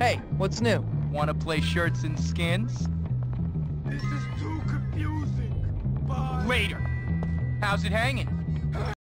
Hey, what's new? Wanna play shirts and skins? This is too confusing. Bye. Later. How's it hanging?